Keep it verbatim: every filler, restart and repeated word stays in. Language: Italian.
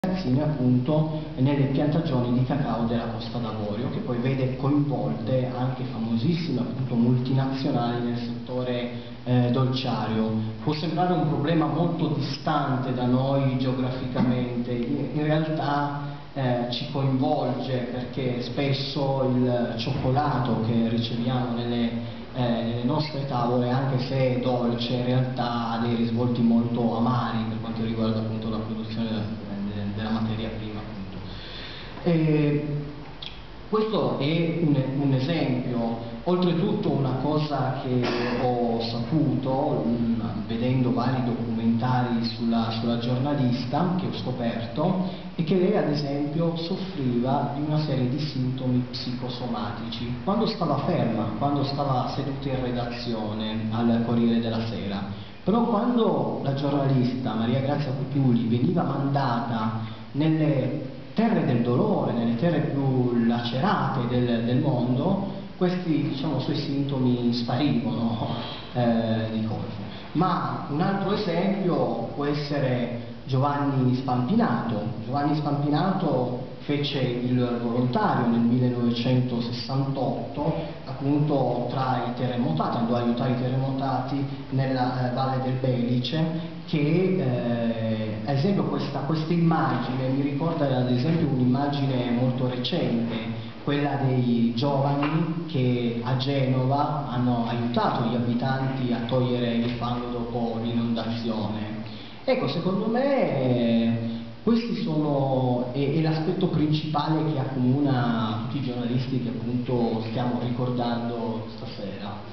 ragazzine appunto nelle piantagioni di cacao della Costa d'Avorio, che poi vede coinvolte anche famosissime appunto multinazionali nel settore eh, dolciario. Può sembrare un problema molto distante da noi geograficamente, in, in realtà eh, ci coinvolge, perché spesso il cioccolato che riceviamo nelle Eh, nelle nostre tavole, anche se è dolce, in realtà ha dei risvolti molto amari per quanto riguarda appunto la produzione della, della materia prima appunto. E questo è un, un esempio. Oltretutto una cosa che ho saputo mh, vedendo vari documentari sulla, sulla giornalista, che ho scoperto, è che lei ad esempio soffriva di una serie di sintomi psicosomatici quando stava ferma, quando stava seduta in redazione al Corriere della Sera. Però quando la giornalista Maria Grazia Cutiuli veniva mandata nelle terre del dolore, nelle terre più lacerate del, del mondo, questi diciamo, suoi sintomi sparivano eh, di colpo. Ma un altro esempio può essere Giovanni Spampinato. Giovanni Spampinato fece il volontario nel millenovecentosessantotto appunto tra i terremotati, andò a aiutare i terremotati nella eh, Valle del Belice, che eh, ad esempio questa, questa immagine mi ricorda ad esempio un'immagine molto recente, quella dei giovani che a Genova hanno aiutato gli abitanti a togliere il fango dopo l'inondazione. Ecco, secondo me eh, questi sono, è, è l'aspetto principale che accomuna tutti i giornalisti che appunto stiamo ricordando stasera.